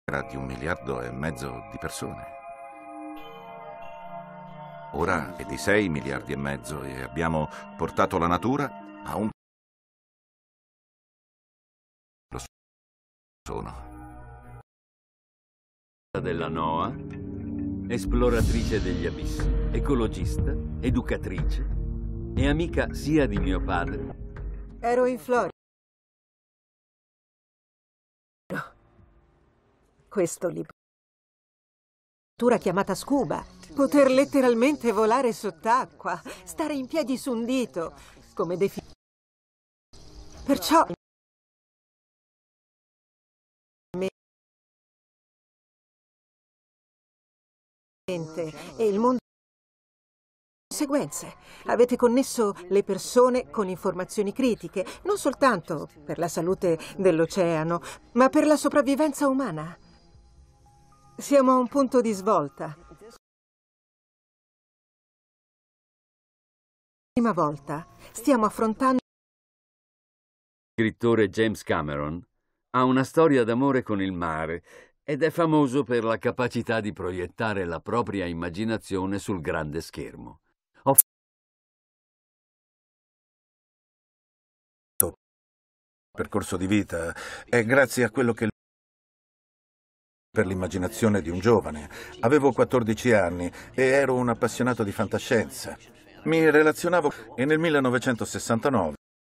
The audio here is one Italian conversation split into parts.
di 1,5 miliardi di persone. Ora è di 6,5 miliardi e abbiamo portato la natura a un... Lo sono. Della NOAA, esploratrice degli abissi, ecologista, educatrice e amica sia di mio padre. Ero in Florida. Questo libro. Chiamata scuba. Poter letteralmente volare sott'acqua, stare in piedi su un dito, come definire. Perciò e il mondo conseguenze. Avete connesso le persone con informazioni critiche, non soltanto per la salute dell'oceano, ma per la sopravvivenza umana. Siamo a un punto di svolta. Prima volta stiamo affrontando. Il scrittore James Cameron ha una storia d'amore con il mare ed è famoso per la capacità di proiettare la propria immaginazione sul grande schermo. Percorso di vita è grazie a quello che per l'immaginazione di un giovane. Avevo 14 anni e ero un appassionato di fantascienza. Mi relazionavo e nel 1969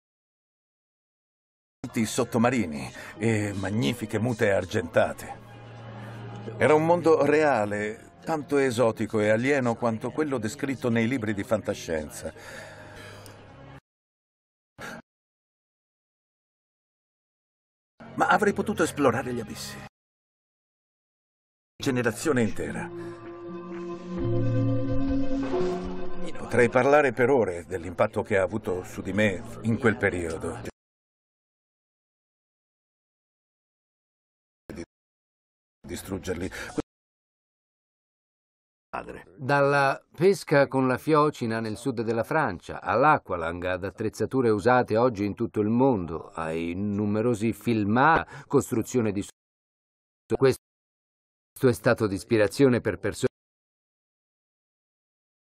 sottomarini e magnifiche mute argentate. Era un mondo reale, tanto esotico e alieno quanto quello descritto nei libri di fantascienza. Ma avrei potuto esplorare gli abissi. Generazione intera. Potrei parlare per ore dell'impatto che ha avuto su di me in quel periodo. Distruggerli. Dalla pesca con la fiocina nel sud della Francia, all'acqualang, ad attrezzature usate oggi in tutto il mondo, ai numerosi filmati, costruzione di... Questo è stato di ispirazione per persone